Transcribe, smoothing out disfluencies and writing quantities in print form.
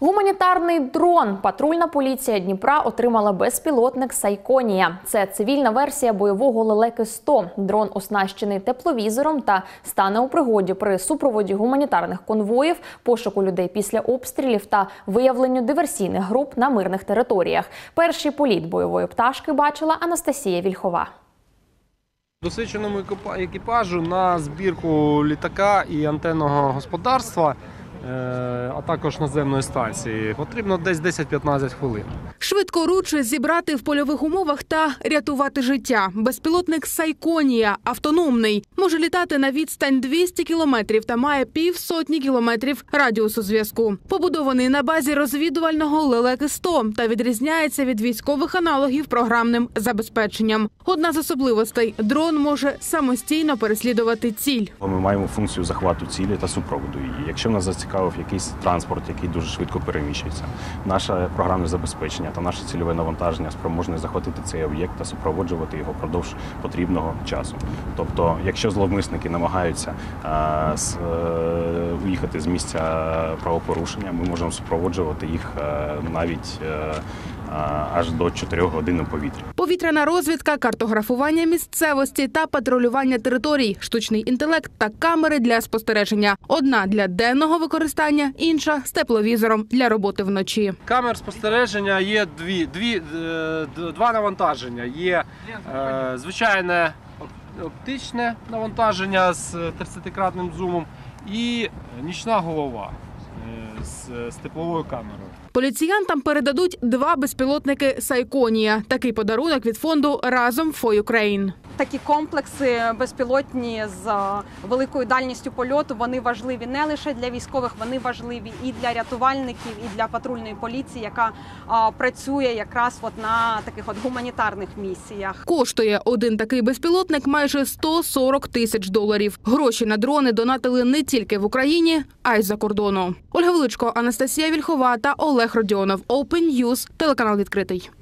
Гуманітарний дрон. Патрульна поліція Дніпра отримала безпілотник «Сайконія». Це цивільна версія бойового «Лелеки-100». Дрон оснащений тепловізором та стане у пригоді при супроводі гуманітарних конвоїв, пошуку людей після обстрілів та виявленню диверсійних груп на мирних територіях. Перший політ бойової пташки бачила Анастасія Вільхова. Досвідченому екіпажу на збірку літака і антенного господарства, а також наземної станції, потрібно десь 10-15 хвилин. Швидкоруч зібрати в польових умовах та рятувати життя. Безпілотник «Сайконія» автономний. Може літати на відстань 200 кілометрів та має 150 кілометрів радіусу зв'язку. Побудований на базі розвідувального «Лелеки-100» та відрізняється від військових аналогів програмним забезпеченням. Одна з особливостей – дрон може самостійно переслідувати ціль. Ми маємо функцію захвату цілі та супроводу її. Якщо нас зацікавив якийсь транспорт, який дуже швидко переміщується, наше програмне забезпечення та наше цільове навантаження спроможне захватити цей об'єкт та супроводжувати його впродовж потрібного часу. Тобто, якщо зловмисники намагаються уїхати з місця правопорушення, ми можемо супроводжувати їх навіть аж до 4 годин у повітрі. Повітряна розвідка, картографування місцевості та патрулювання територій, штучний інтелект та камери для спостереження. Одна для денного використання, інша з тепловізором для роботи вночі. Камер спостереження є два навантаження. Є звичайне оптичне навантаження з 30-кратним зумом і нічна голова з тепловою камерою. Поліціянтам передадуть 2 безпілотники «Сайконія». Такий подарунок від фонду «Разом for Ukraine». Такі комплекси безпілотні з великою дальністю польоту, вони важливі не лише для військових, вони важливі і для рятувальників, і для патрульної поліції, яка працює якраз на таких гуманітарних місіях. Коштує один такий безпілотник майже $140 тисяч. Гроші на дрони донатили не тільки в Україні, а й за кордону. Ольга Величко, Анастасія Вільхова та Олег Родіонов. Open News, телеканал «Відкритий».